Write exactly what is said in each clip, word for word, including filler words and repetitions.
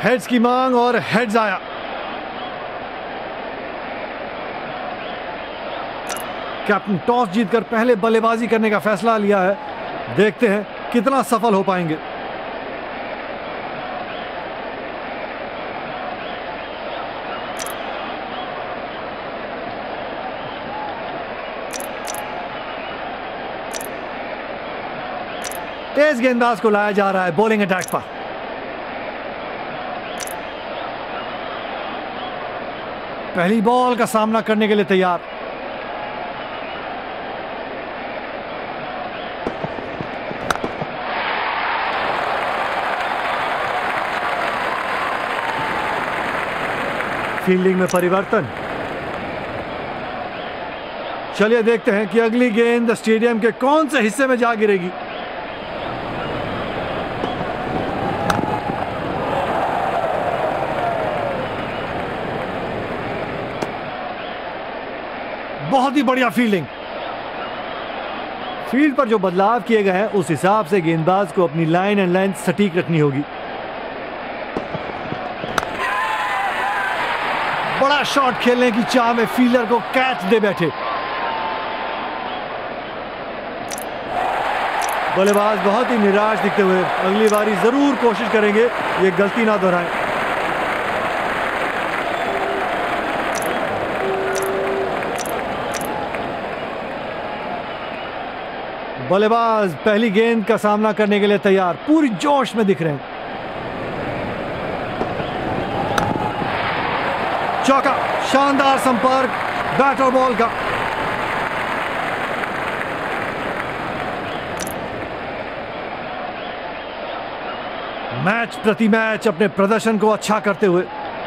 Heads की मांग और हेड्स आया। कैप्टन टॉस जीतकर पहले बल्लेबाजी करने का फैसला लिया है। देखते हैं कितना सफल हो पाएंगे। तेज गेंदबाज को लाया जा रहा है बॉलिंग अटैक पर। पहली बॉल का सामना करने के लिए तैयार। फील्डिंग में परिवर्तन। चलिए देखते हैं कि अगली गेंद स्टेडियम के कौन से हिस्से में जा गिरेगी। बहुत ही बढ़िया फील्डिंग। फील्ड पर जो बदलाव किए गए हैं उस हिसाब से गेंदबाज को अपनी लाइन एंड लेंथ सटीक रखनी होगी। बड़ा शॉट खेलने की चाह में फील्डर को कैच दे बैठे। बल्लेबाज बहुत ही निराश दिखते हुए अगली बारी जरूर कोशिश करेंगे ये गलती ना दोहराएं। बल्लेबाज पहली गेंद का सामना करने के लिए तैयार, पूरी जोश में दिख रहे हैं। चौका, शानदार संपर्क बैट और बॉल का। मैच प्रति मैच अपने प्रदर्शन को अच्छा करते हुए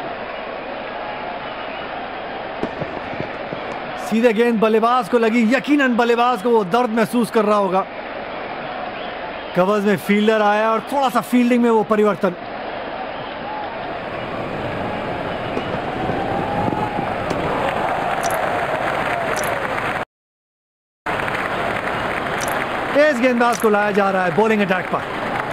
सीधे गेंद बल्लेबाज को लगी। यकीनन बल्लेबाज को वो दर्द महसूस कर रहा होगा। कवर्स में फील्डर आया और थोड़ा सा फील्डिंग में वो परिवर्तन। तेज गेंदबाज को लाया जा रहा है बॉलिंग अटैक पर।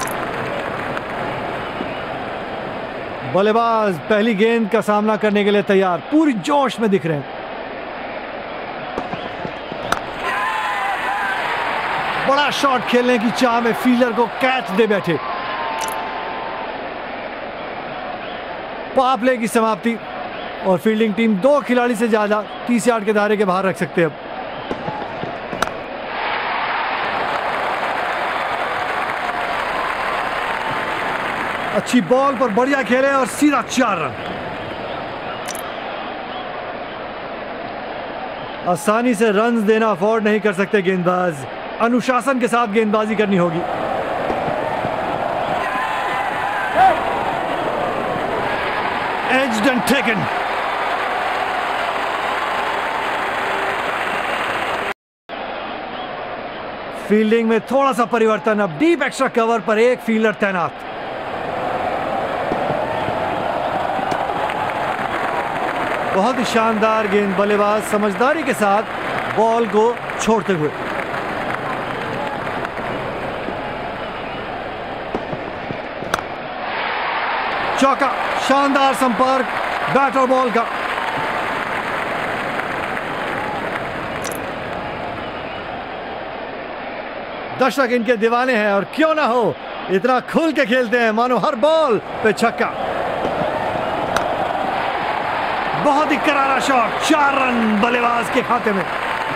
बल्लेबाज पहली गेंद का सामना करने के लिए तैयार, पूरी जोश में दिख रहे हैं। बड़ा शॉट खेलने की चाह में फील्डर को कैच दे बैठे। पावर प्ले की समाप्ति और फील्डिंग टीम दो खिलाड़ी से ज्यादा तीस यार्ड के दायरे के बाहर रख सकते हैं। अब अच्छी बॉल पर बढ़िया खेले और सीधा चार रन। आसानी से रन्स देना अफोर्ड नहीं कर सकते गेंदबाज। अनुशासन के साथ गेंदबाजी करनी होगी। Aged and taken. फील्डिंग में थोड़ा सा परिवर्तन। अब डीप एक्स्ट्रा कवर पर एक फील्डर तैनात। बहुत ही शानदार गेंद, बल्लेबाज समझदारी के साथ बॉल को छोड़ते हुए। चौका, शानदार संपर्क बैट और बॉल का। दर्शक इनके दीवाने हैं और क्यों ना हो, इतना खुल के खेलते हैं मानो हर बॉल पे छक्का। बहुत ही करारा शॉट, चार रन बल्लेबाज के खाते में।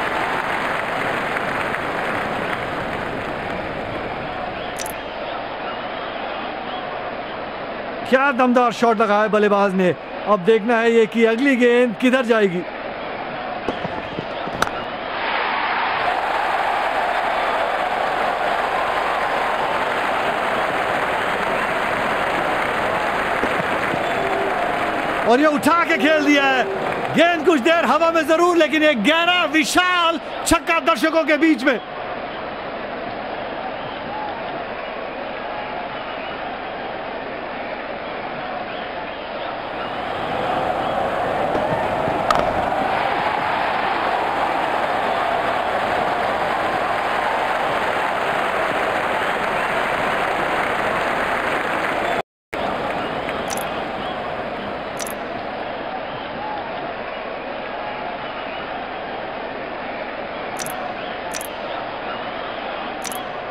क्या दमदार शॉट लगाया बल्लेबाज ने। अब देखना है ये कि अगली गेंद किधर जाएगी। और ये उठा के खेल दिया है। गेंद कुछ देर हवा में जरूर, लेकिन एक गहरा विशाल छक्का दर्शकों के बीच में।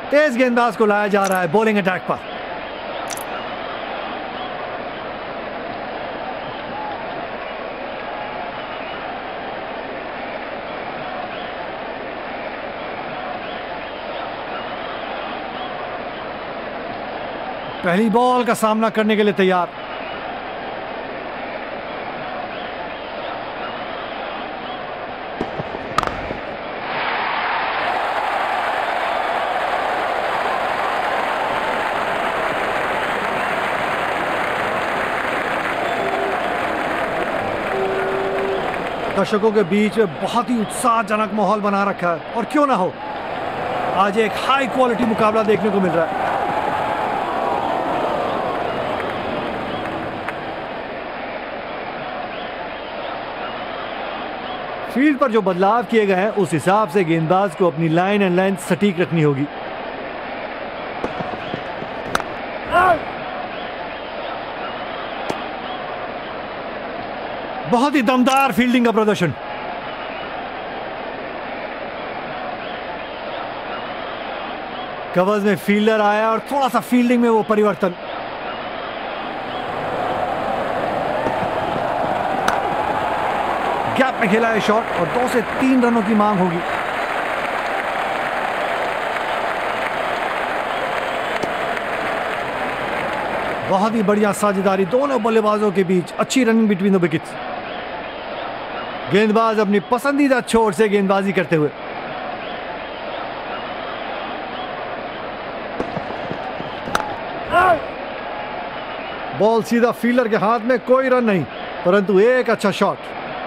तेज गेंदबाज को लाया जा रहा है बॉलिंग अटैक पर। पहली बॉल का सामना करने के लिए तैयार। दर्शकों के बीच में बहुत ही उत्साहजनक माहौल बना रखा है, और क्यों ना हो, आज एक हाई क्वालिटी मुकाबला देखने को मिल रहा है। फील्ड पर जो बदलाव किए गए हैं उस हिसाब से गेंदबाज को अपनी लाइन एंड लेंथ सटीक रखनी होगी। बहुत ही दमदार फील्डिंग का प्रदर्शन। कवर्स में फील्डर आया और थोड़ा सा फील्डिंग में वो परिवर्तन। गैप में खेला है शॉट और दो से तीन रनों की मांग होगी। बहुत ही बढ़िया साझेदारी दोनों बल्लेबाजों के बीच, अच्छी रनिंग बिटवीन द विकेट्स। गेंदबाज अपनी पसंदीदा छोर से गेंदबाजी करते हुए। बॉल सीधा फील्डर के हाथ में, कोई रन नहीं, परंतु एक अच्छा शॉट।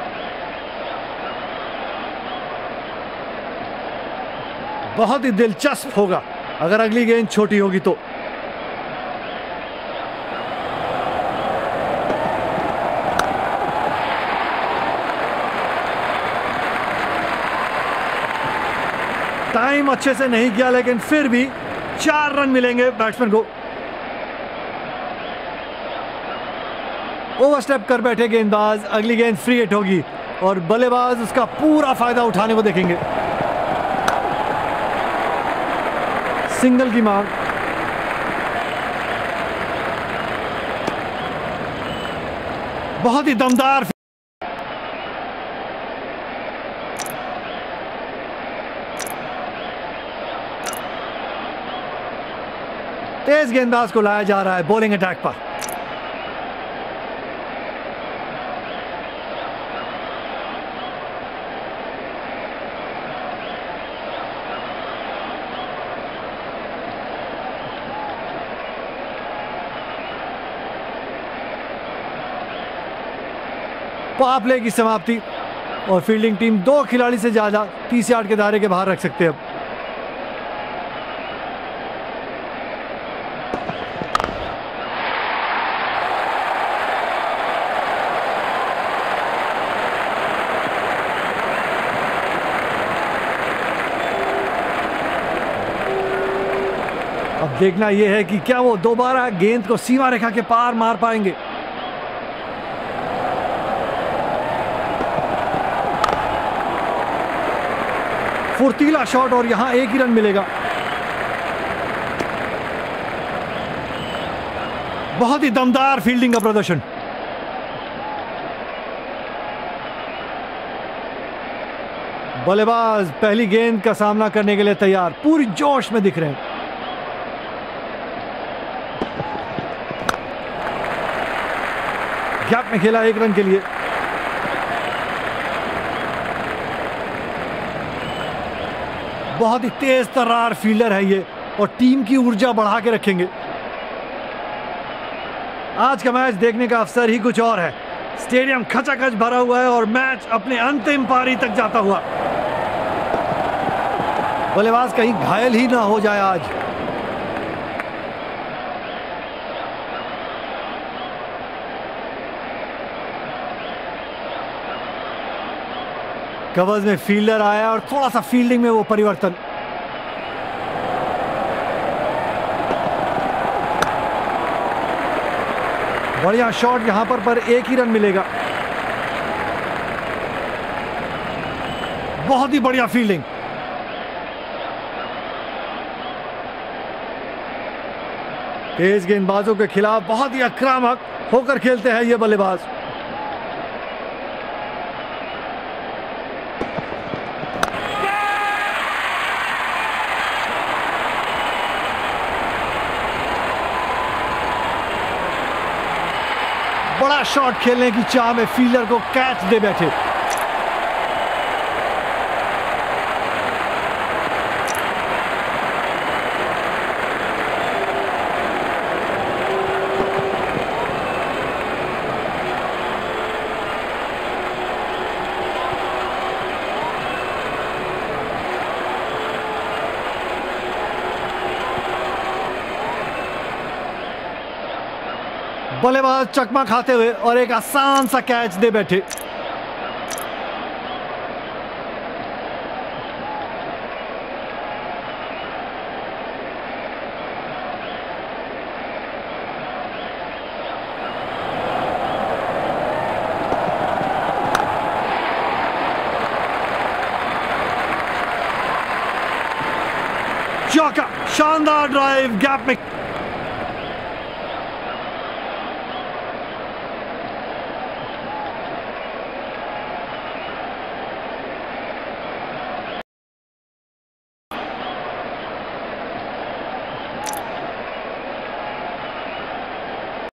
बहुत ही दिलचस्प होगा अगर अगली गेंद छोटी होगी तो। टाइम अच्छे से नहीं किया, लेकिन फिर भी चार रन मिलेंगे बैट्समैन को। ओवरस्टेप कर बैठे गेंदबाज, अगली गेंद फ्री हिट होगी और बल्लेबाज उसका पूरा फायदा उठाने को देखेंगे। सिंगल की मांग। बहुत ही दमदार। तेज गेंदबाज को लाया जा रहा है बॉलिंग अटैक पर। पावर प्ले की समाप्ति और फील्डिंग टीम दो खिलाड़ी से ज्यादा तीस यार्ड के दायरे के बाहर रख सकते हैं। अब अब देखना यह है कि क्या वो दोबारा गेंद को सीमा रेखा के पार मार पाएंगे। फुर्तीला शॉट और यहां एक ही रन मिलेगा। बहुत ही दमदार फील्डिंग का प्रदर्शन। बल्लेबाज पहली गेंद का सामना करने के लिए तैयार, पूरी जोश में दिख रहे हैं। गैप में खेला एक रन के लिए। बहुत ही तेज तर्रार फील्डर है ये और टीम की ऊर्जा बढ़ा के रखेंगे। आज का मैच देखने का अवसर ही कुछ और है। स्टेडियम खचाखच भरा हुआ है और मैच अपने अंतिम पारी तक जाता हुआ। बल्लेबाज कहीं घायल ही ना हो जाए आज। कवर्स में फील्डर आया और थोड़ा सा फील्डिंग में वो परिवर्तन। बढ़िया शॉट यहां पर पर एक ही रन मिलेगा। बहुत ही बढ़िया फील्डिंग। तेज गेंदबाजों के खिलाफ बहुत ही आक्रामक होकर खेलते हैं ये बल्लेबाज। बड़ा शॉट खेलने की चाह में फील्डर को कैच दे बैठे। बल्लेबाज चकमा खाते हुए और एक आसान सा कैच दे बैठे। चौका, शानदार ड्राइव, गैप में